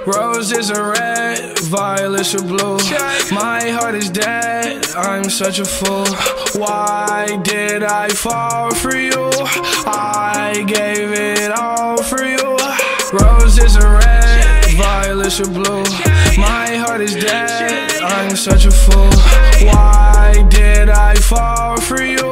Roses are red, violets are blue. My heart is dead, I'm such a fool. Why did I fall for you? I gave it all for you. Roses are red, violets are blue. My heart is dead, I'm such a fool. Why did I fall for you?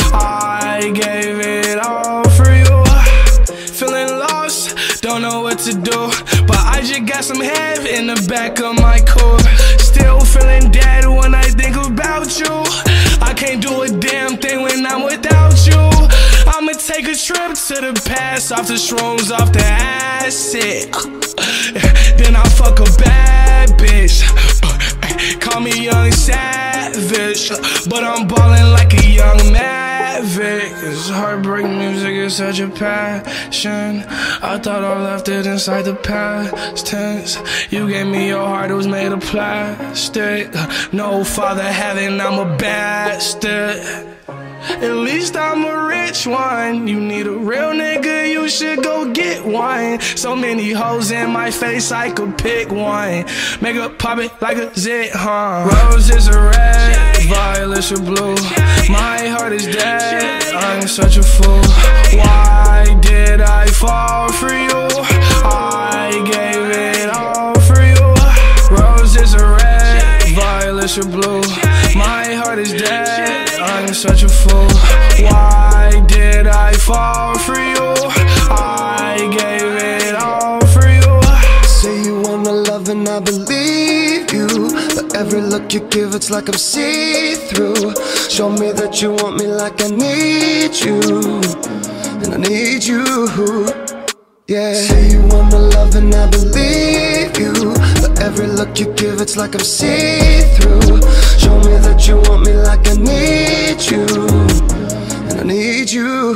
I gave it all for you. Feeling lost, don't know what to do, but I just got some head in the back of my core. Still feeling dead when I think about you. I can't do a damn thing when I'm without you. I'ma take a trip to the past, off the shrooms, off the acid. Then I fuck a bad bitch. Call me young savage, but I'm ballin' like a young maverick. Cause heartbreak music is such a passion. I thought I left it inside the past tense. You gave me your heart, it was made of plastic. No father having, I'm a bastard. At least I'm a rich one. You need a real nigga, you should go get one. So many hoes in my face, I could pick one. Make her pop it like a zit, Roses are red, violets are blue. My heart is dead, I'm such a fool. Why did I fall for you? I gave it all for you. Roses are red, violets are blue. My heart is dead, I'm such a fool. Why did I fall for you? I gave it all for you. Say you wanna love and I believe you, but every look you give it's like I'm see-through. Show me that you want me like I need you, and I need you. Yeah. Say you wanna love and I believe you, but every look you give it's like I'm see-through. Show me that you want me like I need you, and I need you.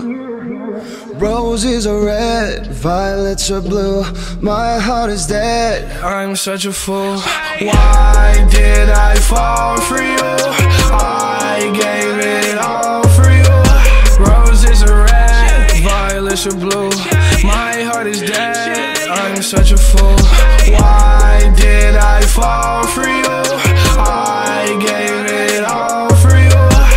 Roses are red, violets are blue. My heart is dead, I'm such a fool. Why did I fall for you? I gave it all for you. Roses are red, violets are blue. My heart is dead, I'm such a fool. Why did I fall for you? I gave it all for you.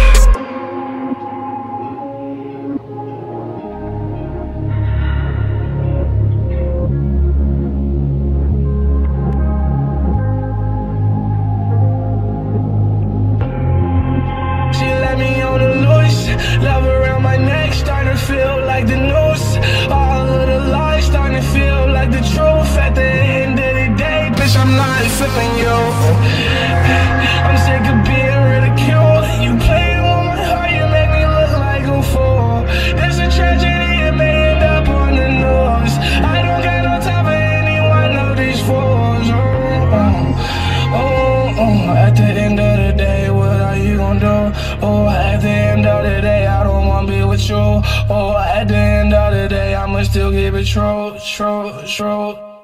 She let me on the loose, love around my neck, starting to feel like the noose. All of the lies starting to feel like the truth. At the end of the day, bitch, I'm not feeling you. I'm sick of being ridiculed. You played with my heart, you make me look like a fool. There's a tragedy, it may end up on the news. I don't got no time for anyone of these fools. At the end of the day, what are you gonna do? Oh, at the end of the day, I don't wanna be with you. Oh, at the end of the day, I'ma still give it true.